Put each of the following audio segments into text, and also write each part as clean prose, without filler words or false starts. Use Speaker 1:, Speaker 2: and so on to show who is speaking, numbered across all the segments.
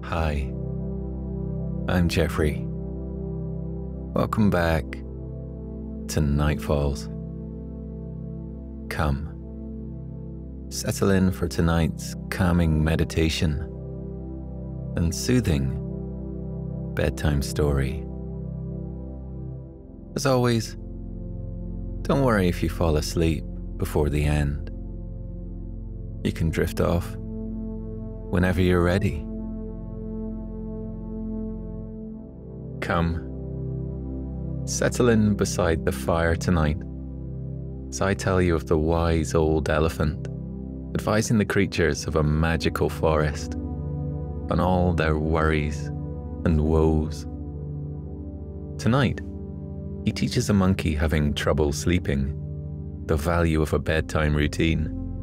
Speaker 1: Hi, I'm Geoffrey. Welcome back to Nightfalls. Come, settle in for tonight's calming meditation and soothing bedtime story. As always, don't worry if you fall asleep before the end. You can drift off whenever you're ready. Come, settle in beside the fire tonight as I tell you of the wise old elephant advising the creatures of a magical forest on all their worries and woes. Tonight, he teaches a monkey having trouble sleeping the value of a bedtime routine.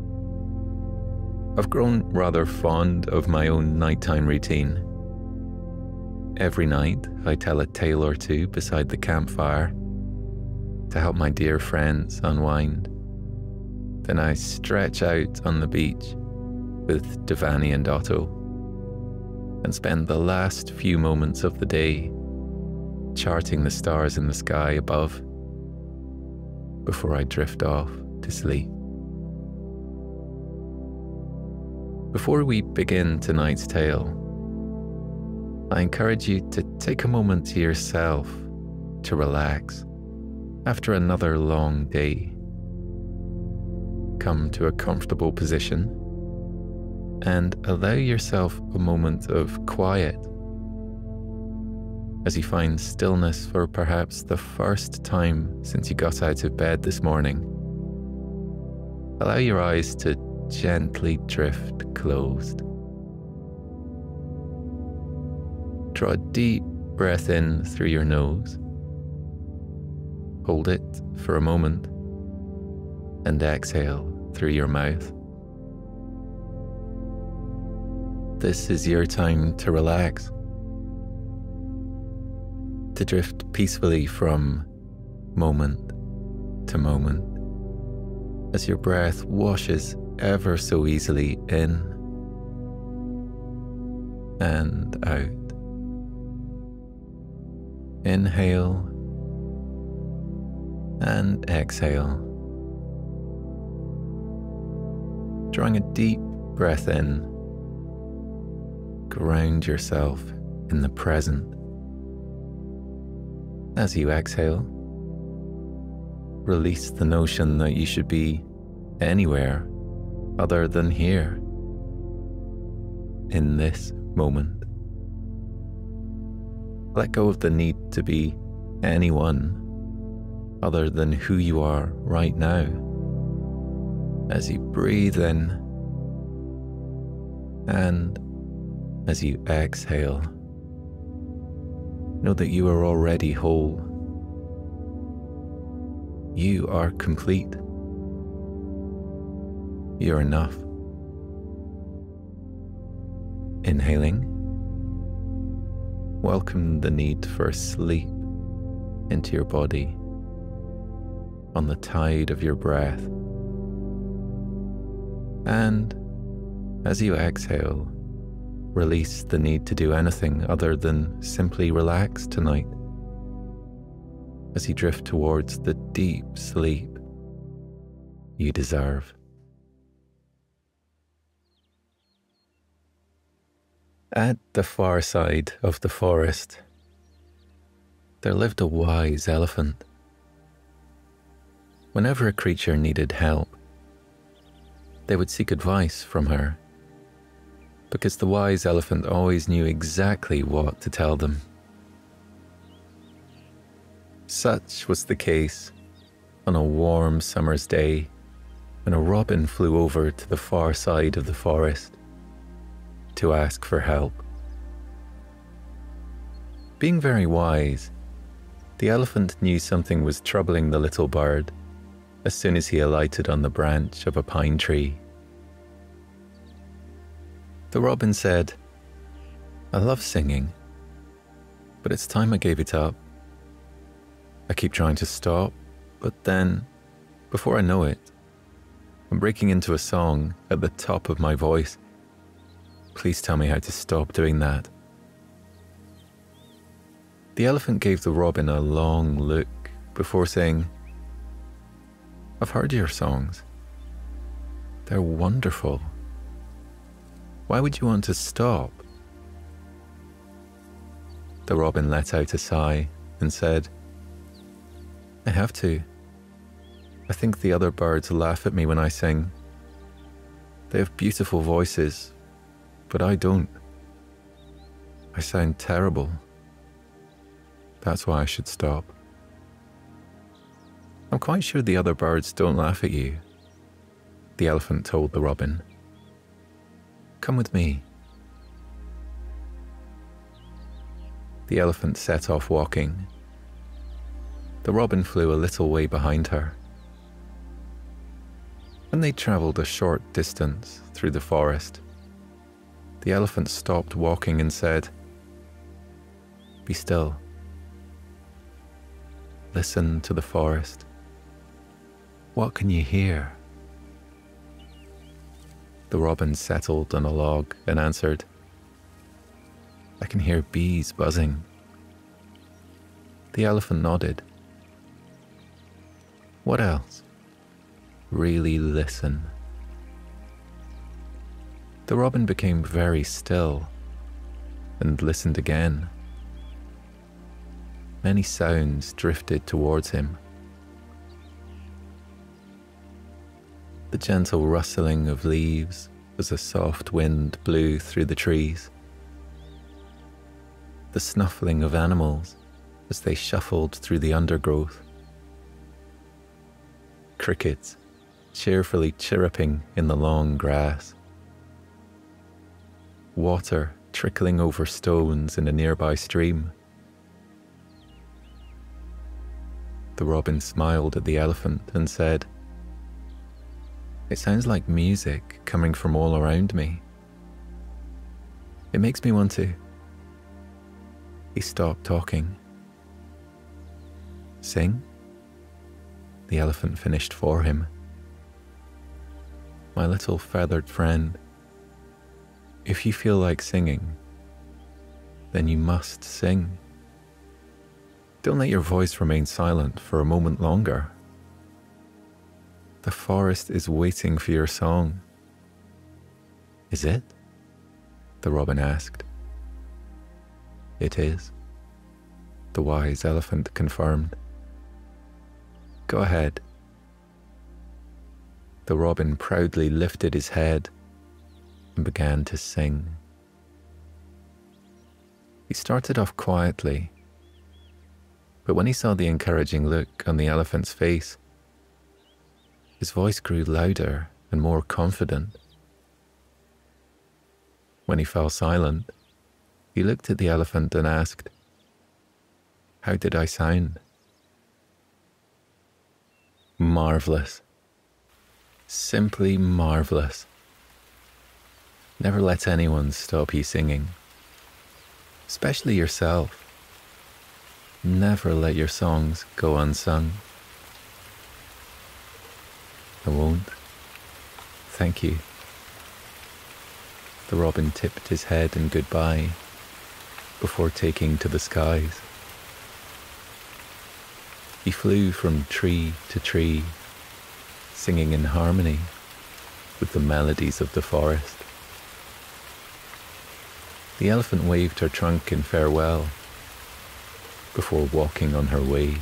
Speaker 1: I've grown rather fond of my own nighttime routine. Every night, I tell a tale or two beside the campfire to help my dear friends unwind. Then I stretch out on the beach with Devani and Otto and spend the last few moments of the day charting the stars in the sky above before I drift off to sleep. Before we begin tonight's tale, I encourage you to take a moment to yourself to relax after another long day. Come to a comfortable position and allow yourself a moment of quiet as you find stillness for perhaps the first time since you got out of bed this morning. Allow your eyes to gently drift closed. Draw a deep breath in through your nose. Hold it for a moment and exhale through your mouth. This is your time to relax, to drift peacefully from moment to moment as your breath washes ever so easily in and out. Inhale and exhale. Drawing a deep breath in, ground yourself in the present. As you exhale, release the notion that you should be anywhere other than here, in this moment. Let go of the need to be anyone other than who you are right now. As you breathe in and as you exhale, know that you are already whole. You are complete. You're enough. Inhaling, welcome the need for sleep into your body on the tide of your breath. And as you exhale, release the need to do anything other than simply relax tonight as you drift towards the deep sleep you deserve. At the far side of the forest, there lived a wise elephant. Whenever a creature needed help, they would seek advice from her, because the wise elephant always knew exactly what to tell them. Such was the case on a warm summer's day when a robin flew over to the far side of the forest to ask for help. Being very wise, the elephant knew something was troubling the little bird as soon as he alighted on the branch of a pine tree. The robin said, "I love singing, but it's time I gave it up. I keep trying to stop, but then, before I know it, I'm breaking into a song at the top of my voice. Please tell me how to stop doing that The elephant gave the robin a long look before saying, "I've heard your songs. They're wonderful. Why would you want to stop?" The robin let out a sigh and said, "I have to. I think the other birds laugh at me when I sing. They have beautiful voices, but I don't. I sound terrible. That's why I should stop." "I'm quite sure the other birds don't laugh at you," the elephant told the robin. "Come with me." The elephant set off walking. The robin flew a little way behind her. When they travelled a short distance through the forest, the elephant stopped walking and said, "Be still. Listen to the forest. What can you hear?" The robin settled on a log and answered, "I can hear bees buzzing." The elephant nodded. "What else?" "Really listen." The robin became very still and listened again. Many sounds drifted towards him. The gentle rustling of leaves as a soft wind blew through the trees. The snuffling of animals as they shuffled through the undergrowth. Crickets cheerfully chirruping in the long grass. Water trickling over stones in a nearby stream. The robin smiled at the elephant and said, "It sounds like music coming from all around me. It makes me want to..." He stopped talking. "Sing?" The elephant finished for him. "My little feathered friend, if you feel like singing, then you must sing. Don't let your voice remain silent for a moment longer. The forest is waiting for your song." "Is it?" the robin asked. "It is," the wise elephant confirmed. "Go ahead." The robin proudly lifted his head and began to sing. He started off quietly, but when he saw the encouraging look on the elephant's face, his voice grew louder and more confident. When he fell silent, he looked at the elephant and asked, "How did I sound?" "Marvelous. Simply marvelous. Never let anyone stop you singing, especially yourself. Never let your songs go unsung." "I won't. Thank you." The robin tipped his head in goodbye before taking to the skies. He flew from tree to tree, singing in harmony with the melodies of the forest. The elephant waved her trunk in farewell before walking on her way.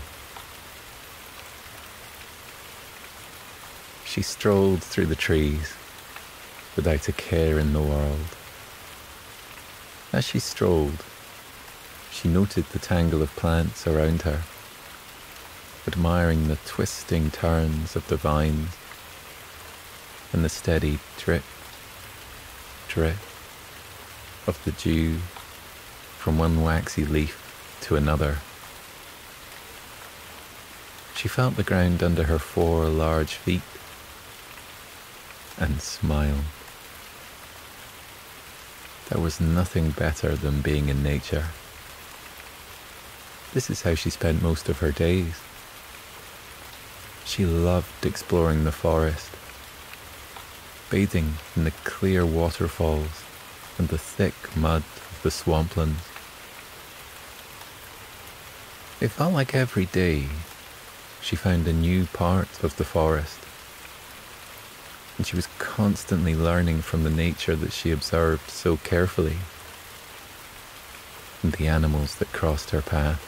Speaker 1: She strolled through the trees without a care in the world. As she strolled, she noted the tangle of plants around her, admiring the twisting turns of the vines and the steady drip, drip of the dew from one waxy leaf to another. She felt the ground under her 4 large feet and smiled. There was nothing better than being in nature. This is how she spent most of her days. She loved exploring the forest, bathing in the clear waterfalls and the thick mud of the swamplands. It felt like every day she found a new part of the forest, and she was constantly learning from the nature that she observed so carefully and the animals that crossed her path.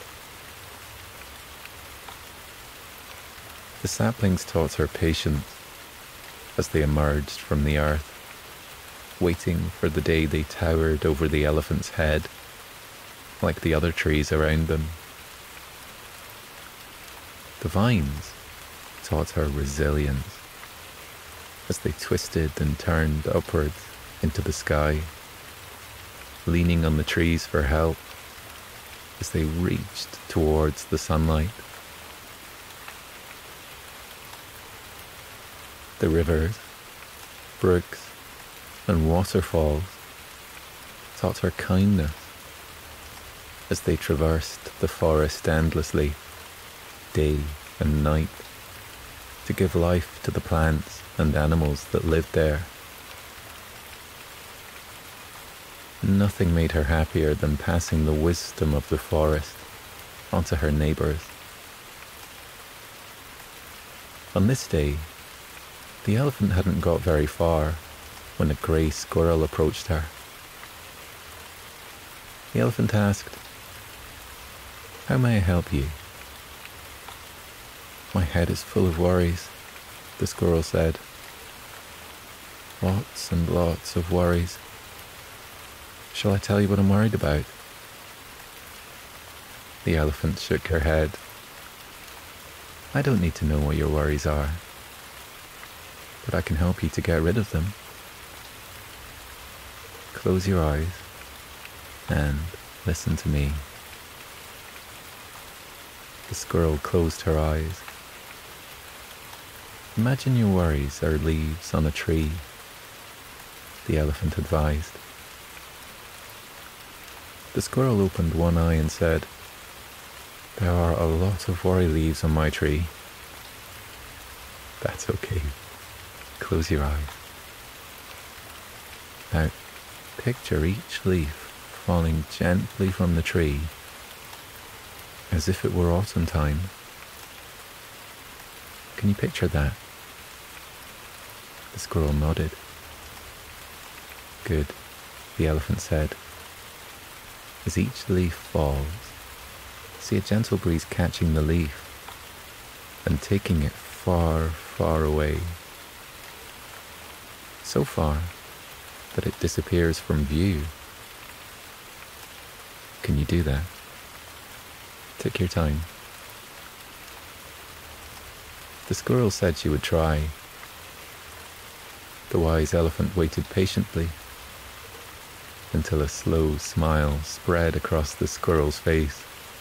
Speaker 1: The saplings taught her patience as they emerged from the earth, waiting for the day they towered over the elephant's head, like the other trees around them. The vines taught her resilience as they twisted and turned upwards into the sky, leaning on the trees for help as they reached towards the sunlight. The rivers, brooks, and waterfalls taught her kindness as they traversed the forest endlessly, day and night, to give life to the plants and animals that lived there. Nothing made her happier than passing the wisdom of the forest onto her neighbors. On this day, the elephant hadn't got very far when a grey squirrel approached her. The elephant asked, "How may I help you?" "My head is full of worries," the squirrel said. "Lots and lots of worries. Shall I tell you what I'm worried about?" The elephant shook her head. "I don't need to know what your worries are, but I can help you to get rid of them. Close your eyes and listen to me." The squirrel closed her eyes. "Imagine your worries are leaves on a tree," the elephant advised. The squirrel opened one eye and said, "There are a lot of worry leaves on my tree." "That's okay. Close your eyes. Now, picture each leaf falling gently from the tree as if it were autumn time. Can you picture that?" The squirrel nodded. "Good," the elephant said. "As each leaf falls, see a gentle breeze catching the leaf and taking it far, far away. So far that it disappears from view. Can you do that? Take your time." The squirrel said she would try. The wise elephant waited patiently until a slow smile spread across the squirrel's face.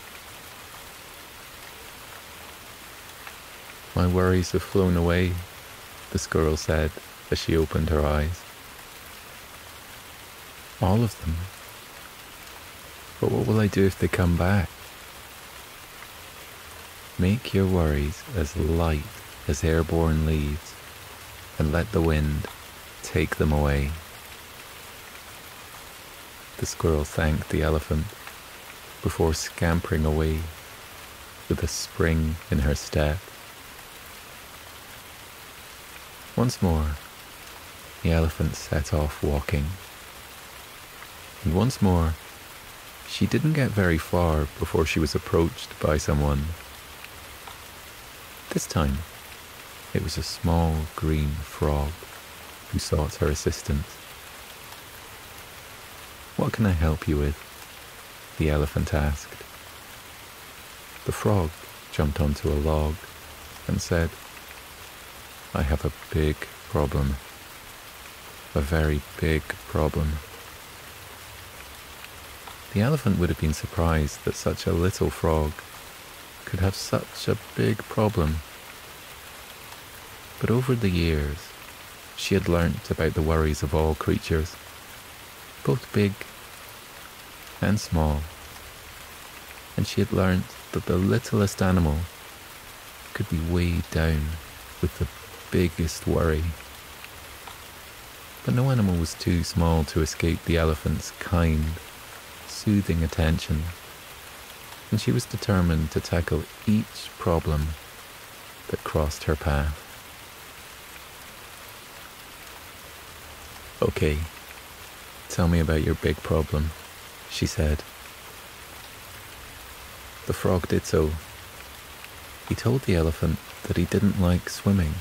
Speaker 1: "My worries have flown away," the squirrel said as she opened her eyes. "All of them? But what will I do if they come back?" "Make your worries as light as airborne leaves and let the wind take them away." The squirrel thanked the elephant before scampering away with a spring in her step. Once more, the elephant set off walking. And once more, she didn't get very far before she was approached by someone. This time, it was a small green frog who sought her assistance. "What can I help you with?" the elephant asked. The frog jumped onto a log and said, "I have a big problem. A very big problem." The elephant would have been surprised that such a little frog could have such a big problem. But over the years, she had learnt about the worries of all creatures, both big and small, and she had learnt that the littlest animal could be weighed down with the biggest worry. But no animal was too small to escape the elephant's kind, soothing attention. and she was determined to tackle each problem that crossed her path. "Okay, tell me about your big problem," she said. The frog did so. He told the elephant that he didn't like swimming.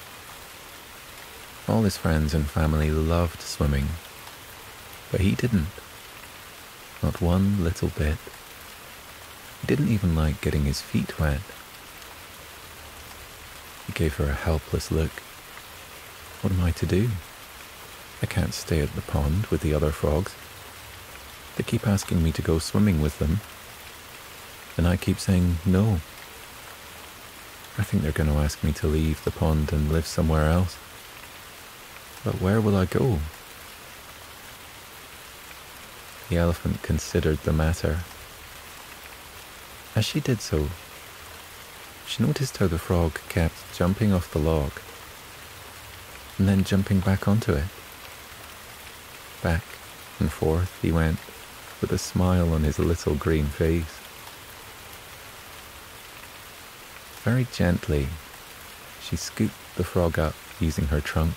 Speaker 1: All his friends and family loved swimming, but he didn't. Not one little bit. He didn't even like getting his feet wet. He gave her a helpless look. "What am I to do? I can't stay at the pond with the other frogs. They keep asking me to go swimming with them, and I keep saying no. I think they're going to ask me to leave the pond and live somewhere else. But where will I go?" The elephant considered the matter. As she did so, she noticed how the frog kept jumping off the log and then jumping back onto it. Back and forth he went with a smile on his little green face. Very gently, she scooped the frog up using her trunk.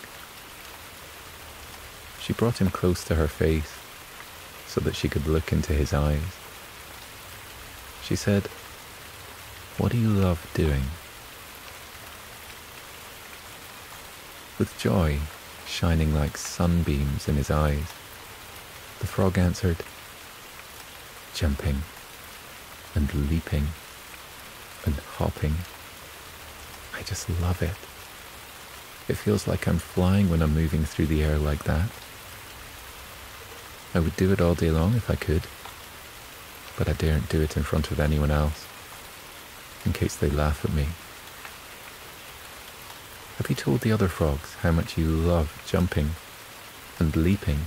Speaker 1: She brought him close to her face so that she could look into his eyes. She said, "What do you love doing?" With joy shining like sunbeams in his eyes, the frog answered, "Jumping and leaping and hopping. I just love it. It feels like I'm flying when I'm moving through the air like that. I would do it all day long if I could, but I daren't do it in front of anyone else, in case they laugh at me. Have you told the other frogs how much you love jumping and leaping?"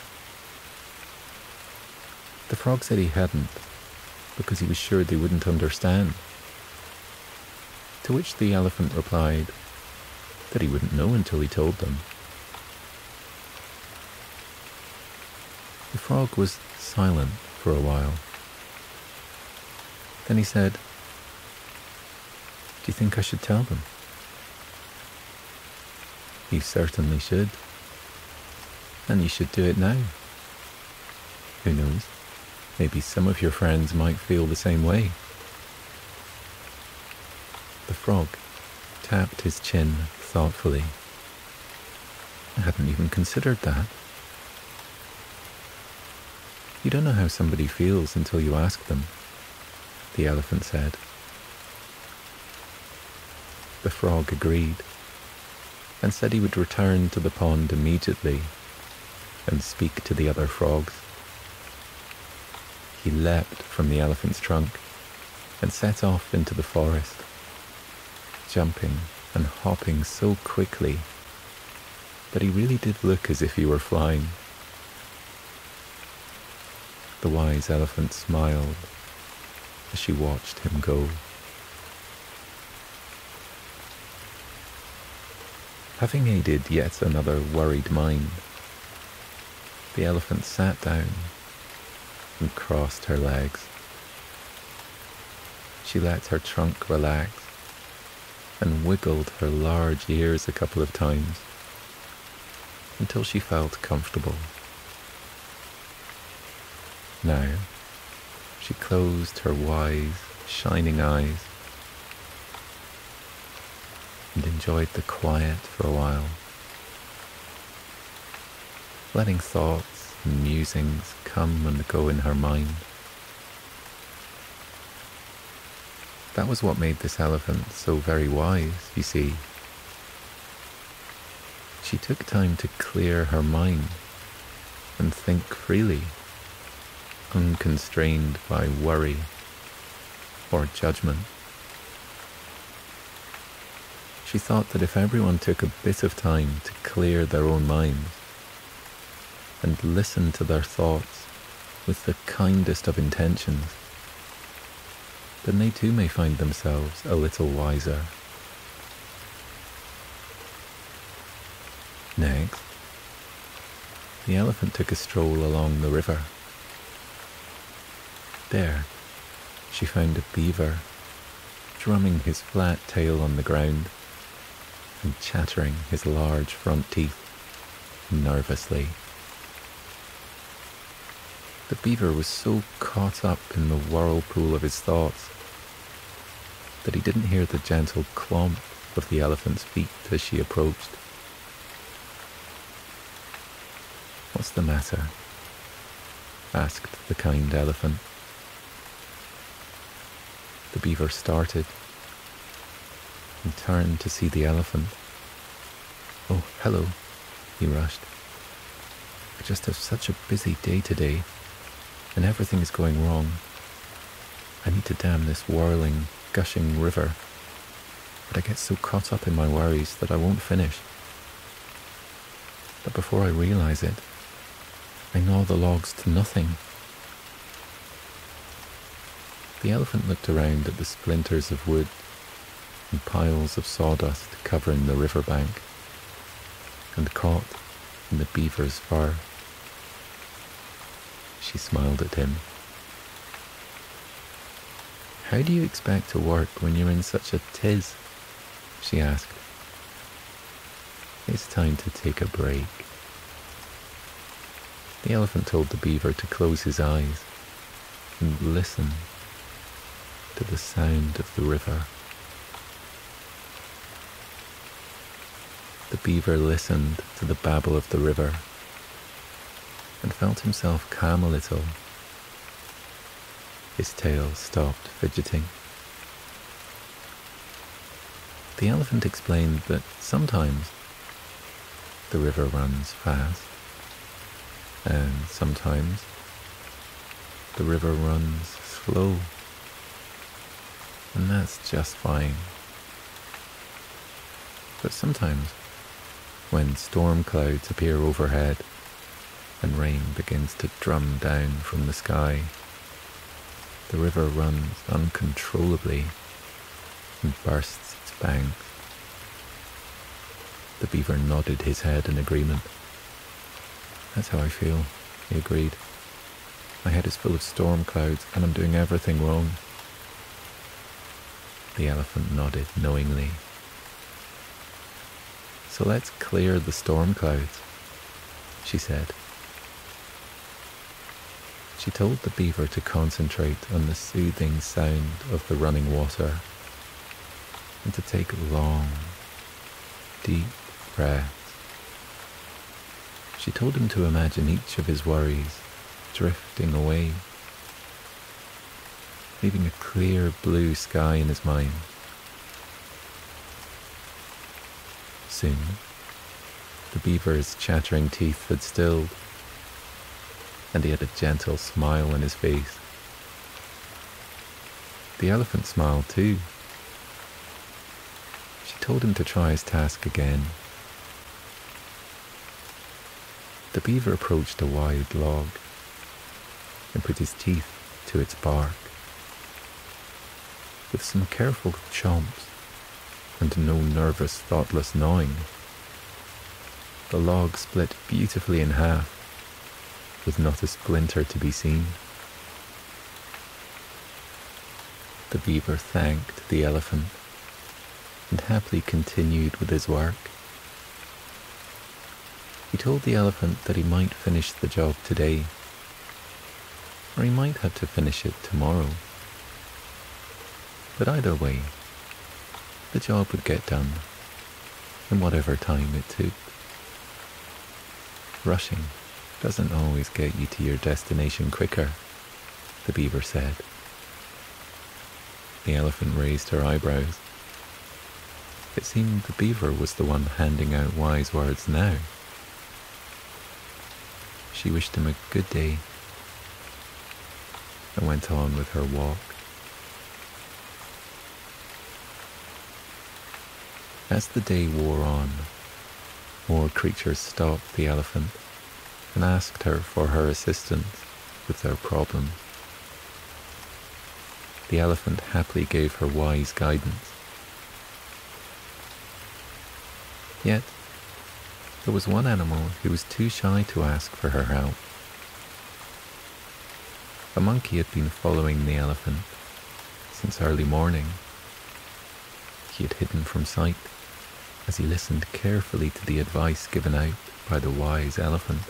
Speaker 1: The frog said he hadn't, because he was sure they wouldn't understand. To which the elephant replied that he wouldn't know until he told them. The frog was silent for a while. Then he said, "Do you think I should tell them?" "You certainly should. And you should do it now. Who knows, maybe some of your friends might feel the same way." The frog tapped his chin thoughtfully. "I hadn't even considered that." "You don't know how somebody feels until you ask them," the elephant said. The frog agreed and said he would return to the pond immediately and speak to the other frogs. He leapt from the elephant's trunk and set off into the forest, jumping and hopping so quickly that he really did look as if he were flying. The wise elephant smiled as she watched him go. Having aided yet another worried mind, the elephant sat down and crossed her legs. She let her trunk relax and wiggled her large ears a couple of times until she felt comfortable. Now, she closed her wise, shining eyes and enjoyed the quiet for a while, letting thoughts and musings come and go in her mind. That was what made this elephant so very wise, you see. She took time to clear her mind and think freely, unconstrained by worry or judgment. She thought that if everyone took a bit of time to clear their own minds and listen to their thoughts with the kindest of intentions, then they too may find themselves a little wiser. Next, the elephant took a stroll along the river. There, she found a beaver drumming his flat tail on the ground and chattering his large front teeth nervously. The beaver was so caught up in the whirlpool of his thoughts that he didn't hear the gentle clomp of the elephant's feet as she approached. "What's the matter?" asked the kind elephant. The beaver started and turned to see the elephant. "Oh, hello," he rushed. "I just have such a busy day today, and everything is going wrong. I need to dam this whirling, gushing river, but I get so caught up in my worries that I won't finish. But before I realize it, I gnaw the logs to nothing." The elephant looked around at the splinters of wood and piles of sawdust covering the riverbank and caught in the beaver's fur. She smiled at him. "How do you expect to work when you're in such a tiz?" she asked. "It's time to take a break." The elephant told the beaver to close his eyes and listen to the sound of the river. The beaver listened to the babble of the river and felt himself calm a little. His tail stopped fidgeting. The elephant explained that sometimes the river runs fast, and sometimes the river runs slow, and that's just fine. But sometimes, when storm clouds appear overhead and rain begins to drum down from the sky, the river runs uncontrollably and bursts its banks. The beaver nodded his head in agreement. "That's how I feel," he agreed. "My head is full of storm clouds and I'm doing everything wrong." The elephant nodded knowingly. "So let's clear the storm clouds," she said. She told the beaver to concentrate on the soothing sound of the running water and to take long, deep breaths. She told him to imagine each of his worries drifting away, leaving a clear blue sky in his mind. Soon, the beaver's chattering teeth had stilled, and he had a gentle smile on his face. The elephant smiled too. She told him to try his task again. The beaver approached a wide log and put his teeth to its bark. With some careful chomps and no nervous, thoughtless gnawing, the log split beautifully in half, with not a splinter to be seen. The beaver thanked the elephant and happily continued with his work. He told the elephant that he might finish the job today, or he might have to finish it tomorrow. But either way, the job would get done in whatever time it took. Rushing doesn't always get you to your destination quicker, the beaver said. The elephant raised her eyebrows. It seemed the beaver was the one handing out wise words now. She wished him a good day and went on with her walk. As the day wore on, more creatures stopped the elephant and asked her for her assistance with their problems. The elephant happily gave her wise guidance. Yet, there was one animal who was too shy to ask for her help. A monkey had been following the elephant since early morning. He had hidden from sight as he listened carefully to the advice given out by the wise elephant.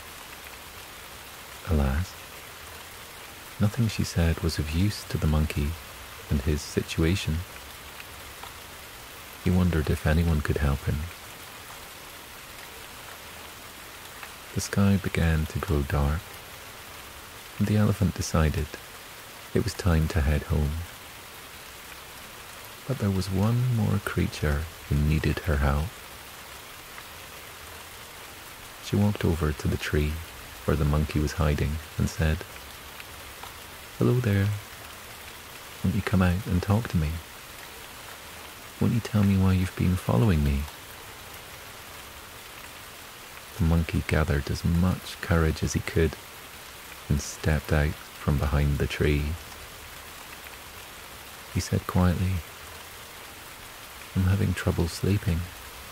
Speaker 1: Alas, nothing she said was of use to the monkey and his situation. He wondered if anyone could help him. The sky began to grow dark, and the elephant decided it was time to head home. But there was one more creature who needed her help. She walked over to the tree where the monkey was hiding and said, "Hello there. Won't you come out and talk to me? Won't you tell me why you've been following me?" The monkey gathered as much courage as he could and stepped out from behind the tree. He said quietly, "I'm having trouble sleeping."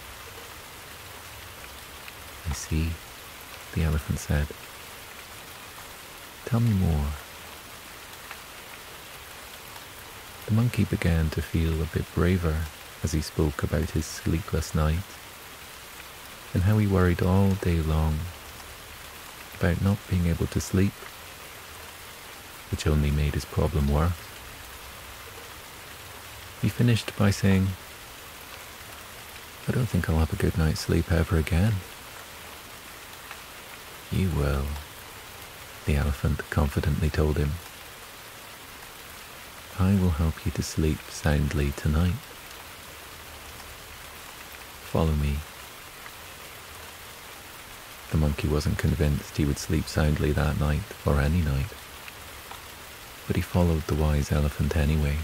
Speaker 1: "I see," the elephant said. "Tell me more." The monkey began to feel a bit braver as he spoke about his sleepless nights and how he worried all day long about not being able to sleep, which only made his problem worse. He finished by saying, "I don't think I'll have a good night's sleep ever again." "You will," the elephant confidently told him. "I will help you to sleep soundly tonight. Follow me." The monkey wasn't convinced he would sleep soundly that night or any night, but he followed the wise elephant anyway.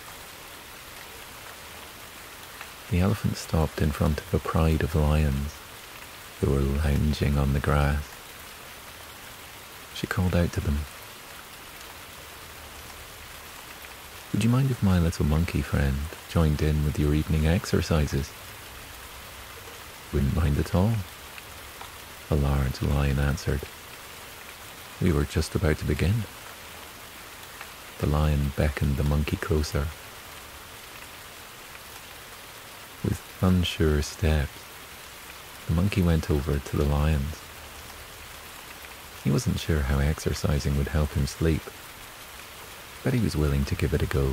Speaker 1: The elephant stopped in front of a pride of lions who were lounging on the grass. She called out to them, "Would you mind if my little monkey friend joined in with your evening exercises?" "Wouldn't mind at all," a large lion answered. "We were just about to begin." The lion beckoned the monkey closer. With unsure steps, the monkey went over to the lions. He wasn't sure how exercising would help him sleep, but he was willing to give it a go.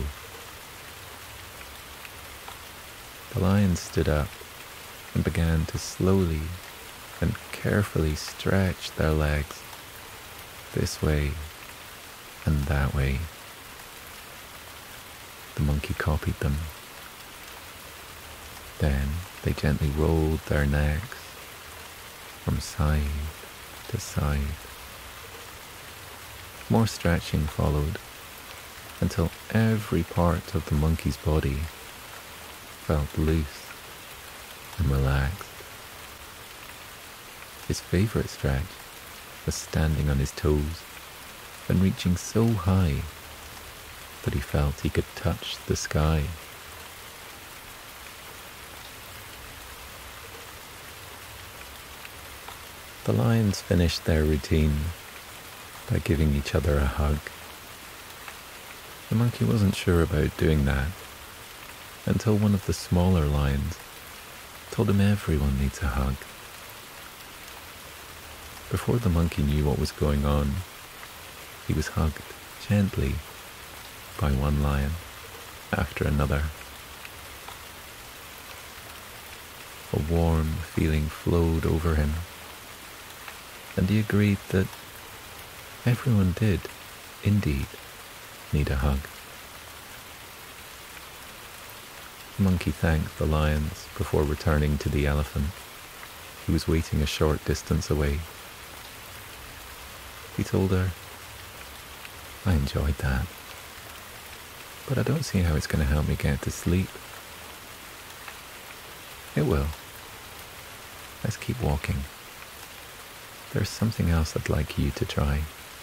Speaker 1: The lions stood up and began to slowly and carefully stretch their legs this way and that way. The monkey copied them. Then they gently rolled their necks from side to side. More stretching followed until every part of the monkey's body felt loose and relaxed. His favorite stretch was standing on his toes and reaching so high that he felt he could touch the sky. The lions finished their routine by giving each other a hug. The monkey wasn't sure about doing that until one of the smaller lions told him everyone needs a hug. Before the monkey knew what was going on, he was hugged gently by one lion after another. A warm feeling flowed over him, and he agreed that everyone did, indeed, need a hug. The monkey thanked the lions before returning to the elephant, who was waiting a short distance away. He told her, "I enjoyed that, but I don't see how it's going to help me get to sleep." "It will. Let's keep walking. There's something else I'd like you to try."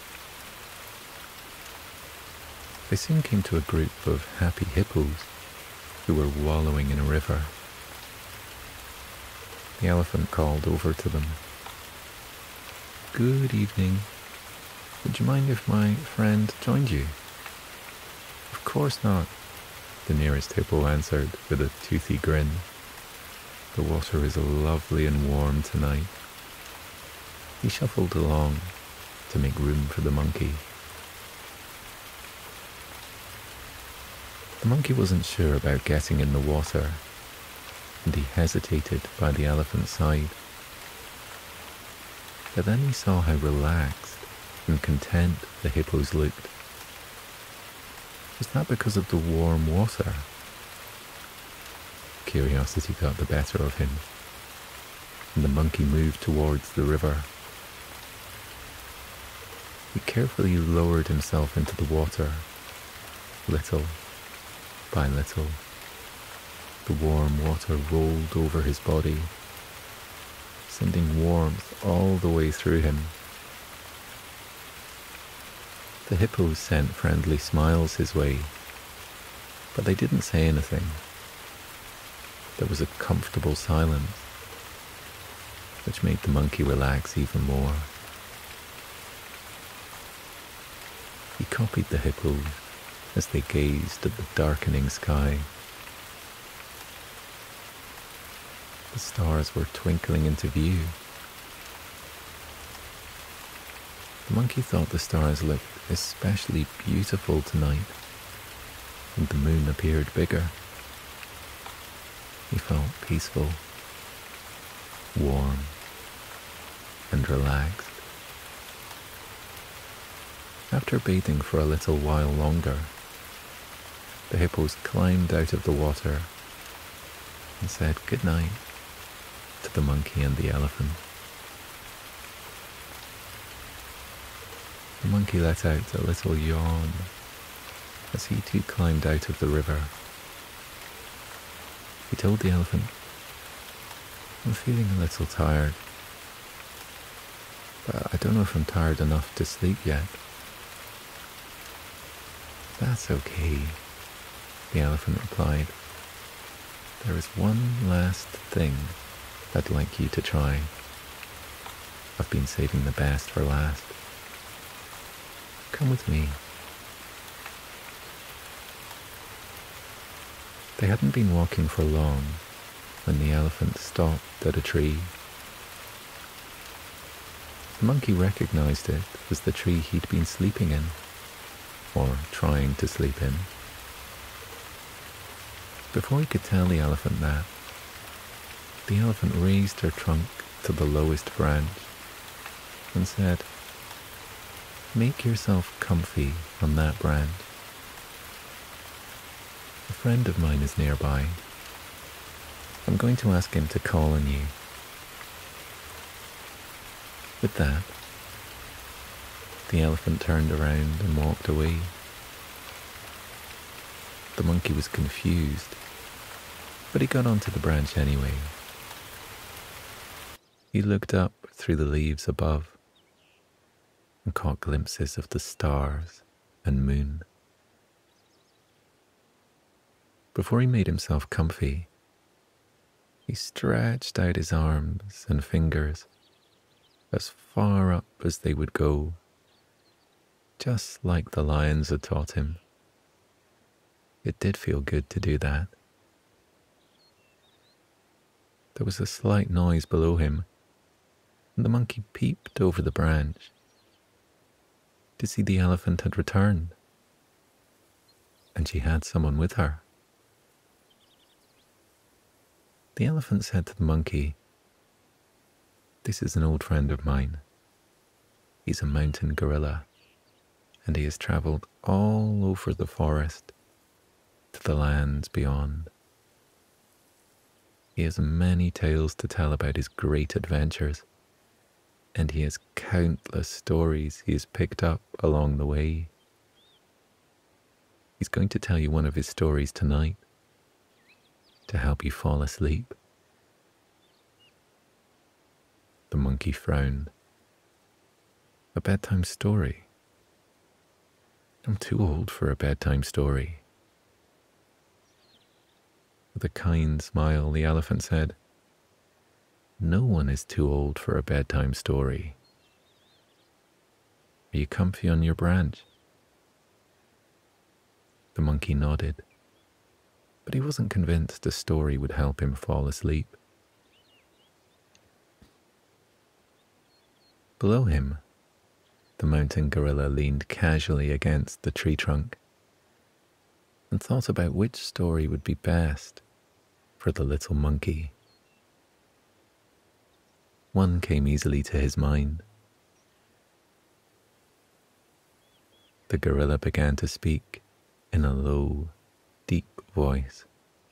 Speaker 1: They soon came to a group of happy hippos who were wallowing in a river. The elephant called over to them, "Good evening. Would you mind if my friend joined you?" "Of Of course not, the nearest hippo answered with a toothy grin. The water is lovely and warm tonight. He shuffled along to make room for the monkey. The monkey wasn't sure about getting in the water, and he hesitated by the elephant's side. But then he saw how relaxed and content the hippos looked. Was that because of the warm water? Curiosity got the better of him, and the monkey moved towards the river. He carefully lowered himself into the water, little by little. The warm water rolled over his body, sending warmth all the way through him. The hippos sent friendly smiles his way, but they didn't say anything. There was a comfortable silence, which made the monkey relax even more. He copied the hippos as they gazed at the darkening sky. The stars were twinkling into view. The monkey thought the stars looked especially beautiful tonight, and the moon appeared bigger. He felt peaceful, warm, and relaxed. After bathing for a little while longer, the hippos climbed out of the water and said good night to the monkey and the elephant. The monkey let out a little yawn as he too climbed out of the river. He told the elephant, "I'm feeling a little tired, but I don't know if I'm tired enough to sleep yet." "That's okay," the elephant replied. "There is one last thing I'd like you to try. I've been saving the best for last. Come with me." They hadn't been walking for long when the elephant stopped at a tree. The monkey recognized it as the tree he'd been sleeping in, or trying to sleep in. Before he could tell the elephant that, the elephant raised her trunk to the lowest branch and said, "Make yourself comfy on that branch. A friend of mine is nearby. I'm going to ask him to call on you." With that, the elephant turned around and walked away. The monkey was confused, but he got onto the branch anyway. He looked up through the leaves above and caught glimpses of the stars and moon. Before he made himself comfy, he stretched out his arms and fingers as far up as they would go, just like the lions had taught him. It did feel good to do that. There was a slight noise below him, and the monkey peeped over the branch to see the elephant had returned, and she had someone with her. The elephant said to the monkey, "This is an old friend of mine. He's a mountain gorilla, and he has traveled all over the forest to the lands beyond. He has many tales to tell about his great adventures, and he has countless stories he has picked up along the way. He's going to tell you one of his stories tonight to help you fall asleep." The monkey frowned. "A bedtime story? I'm too old for a bedtime story." With a kind smile, the elephant said, "No one is too old for a bedtime story. Are you comfy on your branch?" The monkey nodded, but he wasn't convinced the story would help him fall asleep. Below him, the mountain gorilla leaned casually against the tree trunk and thought about which story would be best for the little monkey. One came easily to his mind. The gorilla began to speak in a low, deep voice.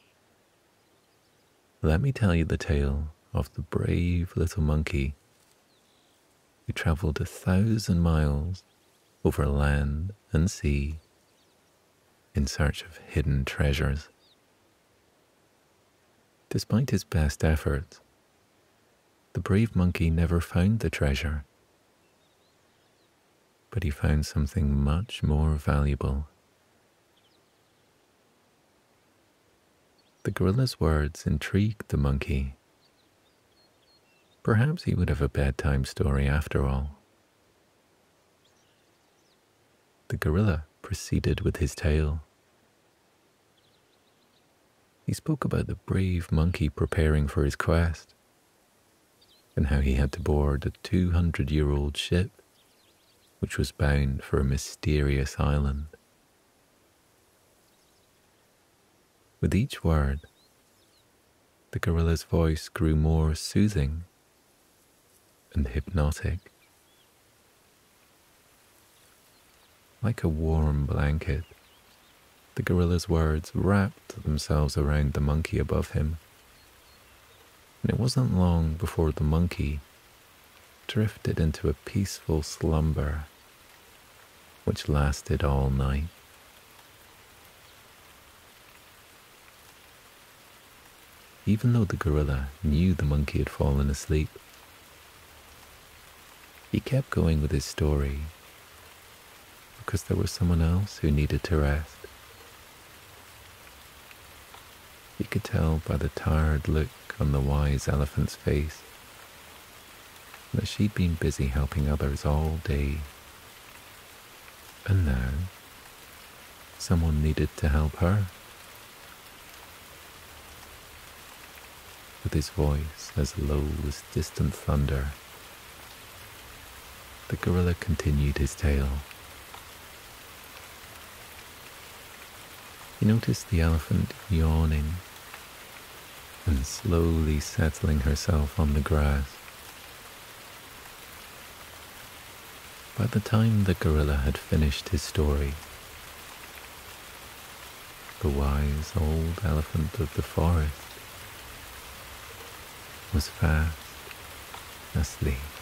Speaker 1: Let me tell you the tale of the brave little monkey who traveled 1,000 miles over land and sea in search of hidden treasures. Despite his best efforts, the brave monkey never found the treasure, but he found something much more valuable. The gorilla's words intrigued the monkey. Perhaps he would have a bedtime story after all. The gorilla proceeded with his tale. He spoke about the brave monkey preparing for his quest, and how he had to board a 200-year-old ship which was bound for a mysterious island. With each word, the gorilla's voice grew more soothing and hypnotic. Like a warm blanket, the gorilla's words wrapped themselves around the monkey above him, and it wasn't long before the monkey drifted into a peaceful slumber which lasted all night. Even though the gorilla knew the monkey had fallen asleep, he kept going with his story because there was someone else who needed to rest. He could tell by the tired look on the wise elephant's face that she'd been busy helping others all day, and now someone needed to help her. With his voice as low as distant thunder, the gorilla continued his tale. He noticed the elephant yawning and slowly settling herself on the grass. By the time the gorilla had finished his story, the wise old elephant of the forest was fast asleep.